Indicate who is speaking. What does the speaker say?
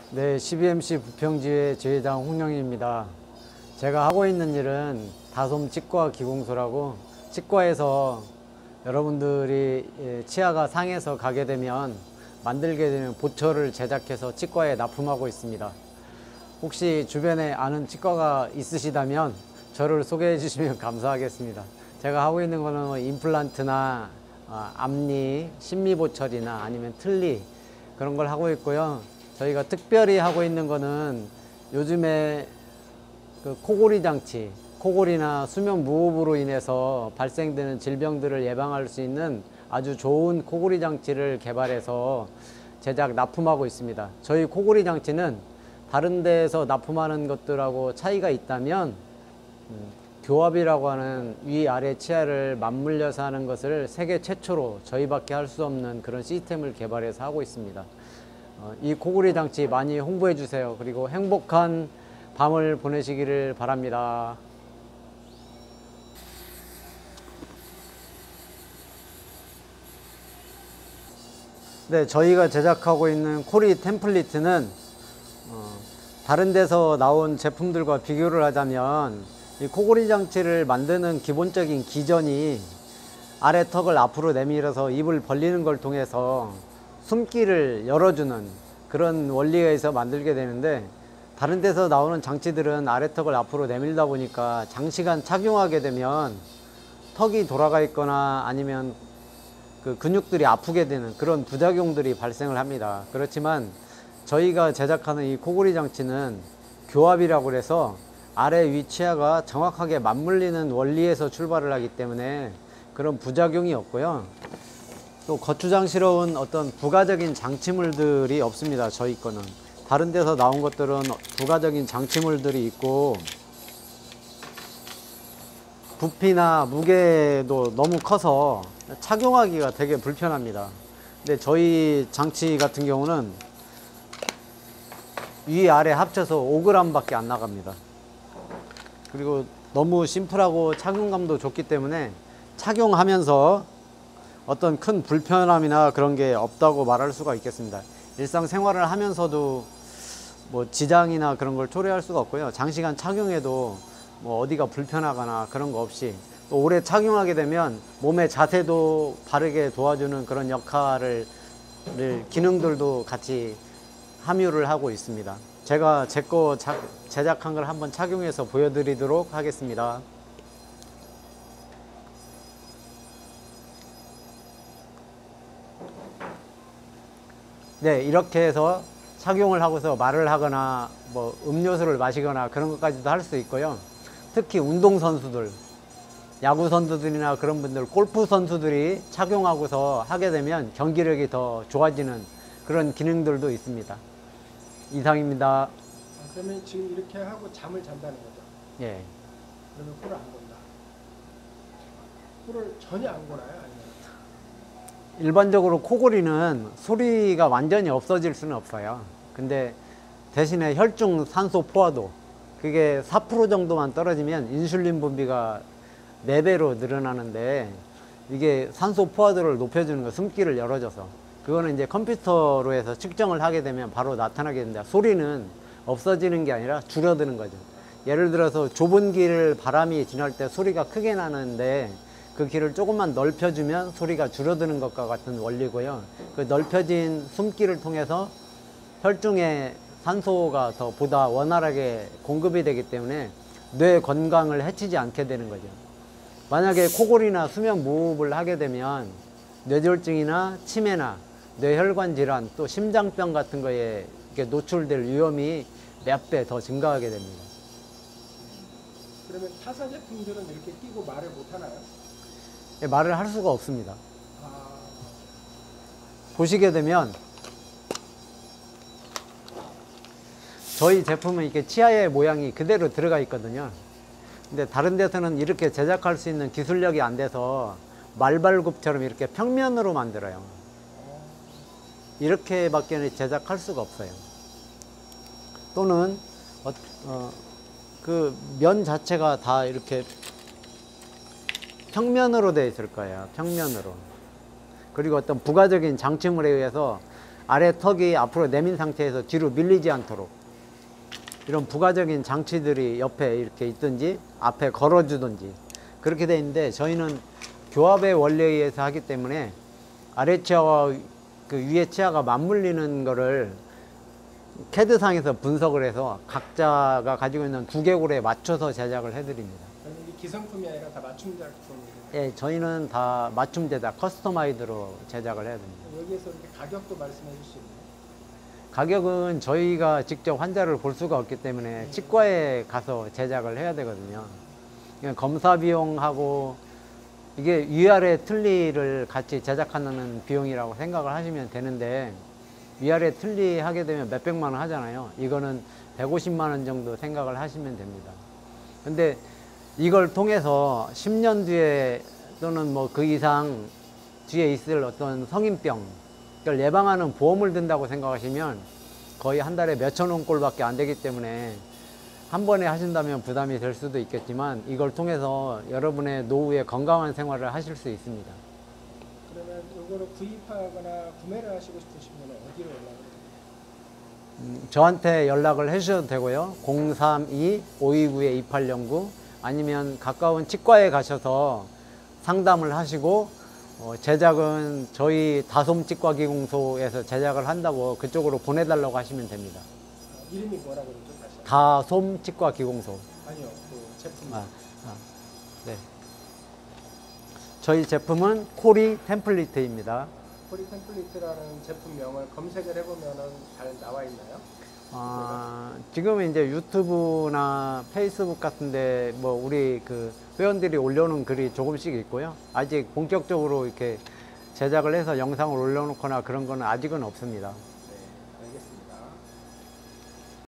Speaker 1: 네, CBMC 부평지회 지회장 홍영희입니다. 제가 하고 있는 일은 다솜 치과 기공소라고, 치과에서 여러분들이 치아가 상해서 가게 되면 만들게 되는 보철을 제작해서 치과에 납품하고 있습니다. 혹시 주변에 아는 치과가 있으시다면 저를 소개해 주시면 감사하겠습니다. 제가 하고 있는 거는 임플란트나 앞니, 심미보철이나 아니면 틀니 그런 걸 하고 있고요. 저희가 특별히 하고 있는 거는 요즘에 그 코골이 장치, 코골이나 수면 무호흡으로 인해서 발생되는 질병들을 예방할 수 있는 아주 좋은 코골이 장치를 개발해서 제작 납품하고 있습니다. 저희 코골이 장치는 다른 데에서 납품하는 것들하고 차이가 있다면 교합이라고 하는 위아래 치아를 맞물려서 하는 것을 세계 최초로 저희밖에 할 수 없는 그런 시스템을 개발해서 하고 있습니다. 이 코골이 장치 많이 홍보해 주세요. 그리고 행복한 밤을 보내시기를 바랍니다. 네, 저희가 제작하고 있는 코리 템플릿은 다른 데서 나온 제품들과 비교를 하자면 이 코골이 장치를 만드는 기본적인 기전이 아래 턱을 앞으로 내밀어서 입을 벌리는 걸 통해서 숨기를 열어주는 그런 원리에 의해서 만들게 되는데, 다른 데서 나오는 장치들은 아래 턱을 앞으로 내밀다 보니까 장시간 착용하게 되면 턱이 돌아가 있거나 아니면 그 근육들이 아프게 되는 그런 부작용들이 발생을 합니다. 그렇지만 저희가 제작하는 이 코골이 장치는 교합이라고 해서 아래 위 치아가 정확하게 맞물리는 원리에서 출발을 하기 때문에 그런 부작용이 없고요. 또 거추장스러운 어떤 부가적인 장치물들이 없습니다. 저희 거는. 다른 데서 나온 것들은 부가적인 장치물들이 있고 부피나 무게도 너무 커서 착용하기가 되게 불편합니다. 근데 저희 장치 같은 경우는 위아래 합쳐서 5g 밖에 안 나갑니다. 그리고 너무 심플하고 착용감도 좋기 때문에 착용하면서 어떤 큰 불편함이나 그런 게 없다고 말할 수가 있겠습니다. 일상생활을 하면서도 뭐 지장이나 그런 걸 초래할 수가 없고요. 장시간 착용해도 뭐 어디가 불편하거나 그런 거 없이, 또 오래 착용하게 되면 몸의 자세도 바르게 도와주는 그런 역할을 기능들도 같이 함유를 하고 있습니다. 제가 제 거 제작한 걸 한번 착용해서 보여드리도록 하겠습니다. 네, 이렇게 해서 착용을 하고서 말을 하거나 뭐 음료수를 마시거나 그런 것까지도 할 수 있고요. 특히 운동선수들, 야구선수들이나 그런 분들, 골프선수들이 착용하고서 하게 되면 경기력이 더 좋아지는 그런 기능들도 있습니다. 이상입니다.
Speaker 2: 그러면 지금 이렇게 하고 잠을 잔다는 거죠?
Speaker 1: 예.
Speaker 2: 그러면 코를 안 건다. 코를 전혀 안 골아요? 아니면?
Speaker 1: 일반적으로 코골이는 소리가 완전히 없어질 수는 없어요. 근데 대신에 혈중 산소 포화도, 그게 4% 정도만 떨어지면 인슐린 분비가 4배로 늘어나는데, 이게 산소 포화도를 높여주는 거, 숨기를 열어줘서, 그거는 이제 컴퓨터로 해서 측정을 하게 되면 바로 나타나게 됩니다. 소리는 없어지는 게 아니라 줄어드는 거죠. 예를 들어서 좁은 길을 바람이 지날 때 소리가 크게 나는데 그 길을 조금만 넓혀주면 소리가 줄어드는 것과 같은 원리고요. 그 넓혀진 숨기를 통해서 혈중에 산소가 더 보다 원활하게 공급이 되기 때문에 뇌 건강을 해치지 않게 되는 거죠. 만약에 코골이나 수면 무호흡을 하게 되면 뇌졸중이나 치매나 뇌혈관 질환, 또 심장병 같은 거에 노출될 위험이 몇 배 더 증가하게 됩니다.
Speaker 2: 그러면 타사 제품들은 이렇게 끼고 말을 못 하나요?
Speaker 1: 말을 할 수가 없습니다.
Speaker 2: 아,
Speaker 1: 보시게 되면 저희 제품은 이렇게 치아의 모양이 그대로 들어가 있거든요. 근데 다른 데서는 이렇게 제작할 수 있는 기술력이 안 돼서 말발굽처럼 이렇게 평면으로 만들어요. 이렇게밖에 제작할 수가 없어요. 또는 그 면 자체가 다 이렇게 평면으로 되어 있을 거예요. 평면으로. 그리고 어떤 부가적인 장치물에 의해서 아래 턱이 앞으로 내민 상태에서 뒤로 밀리지 않도록 이런 부가적인 장치들이 옆에 이렇게 있든지 앞에 걸어주든지 그렇게 돼 있는데, 저희는 교합의 원리에 의해서 하기 때문에 아래 치아와 그 위에 치아가 맞물리는 거를 캐드상에서 분석을 해서 각자가 가지고 있는 두개골에 맞춰서 제작을 해드립니다.
Speaker 2: 그럼 이게 기성품이 아니라 다 맞춤 작품이에요.
Speaker 1: 예, 저희는 다 맞춤 제작, 커스터마이드로 제작을 해야 됩니다.
Speaker 2: 여기에서 이렇게 가격도 말씀해 주실 수 있나요?
Speaker 1: 가격은 저희가 직접 환자를 볼 수가 없기 때문에 치과에 가서 제작을 해야 되거든요. 그러니까 검사 비용하고 이게 위아래 틀니를 같이 제작하는 비용이라고 생각을 하시면 되는데, 위아래 틀니 하게 되면 몇백만 원 하잖아요. 이거는 150만 원 정도 생각을 하시면 됩니다. 근데 이걸 통해서 10년 뒤에 또는 뭐 그 이상 뒤에 있을 어떤 성인병, 이걸 예방하는 보험을 든다고 생각하시면 거의 한 달에 몇천 원 꼴밖에 안 되기 때문에 한 번에 하신다면 부담이 될 수도 있겠지만, 이걸 통해서 여러분의 노후에 건강한 생활을 하실 수 있습니다.
Speaker 2: 그러면 이거를 구입하거나 구매를 하시고 싶으시면 어디로 연락을 해요?
Speaker 1: 저한테 연락을 해주셔도 되고요. 032-529-2809 아니면 가까운 치과에 가셔서 상담을 하시고, 제작은 저희 다솜치과기공소에서 제작을 한다고 그쪽으로 보내달라고 하시면 됩니다.
Speaker 2: 이름이 뭐라고 그러죠? 다시.
Speaker 1: 다솜치과기공소.
Speaker 2: 아니요, 그 제품.
Speaker 1: 네. 저희 제품은 코리 템플릿입니다.
Speaker 2: 코리 템플릿이라는 제품명을 검색을 해보면 잘 나와 있나요?
Speaker 1: 지금은 이제 유튜브나 페이스북 같은데 뭐 우리 그 회원들이 올려놓은 글이 조금씩 있고요. 아직 본격적으로 이렇게 제작을 해서 영상을 올려놓거나 그런 거는 아직은 없습니다.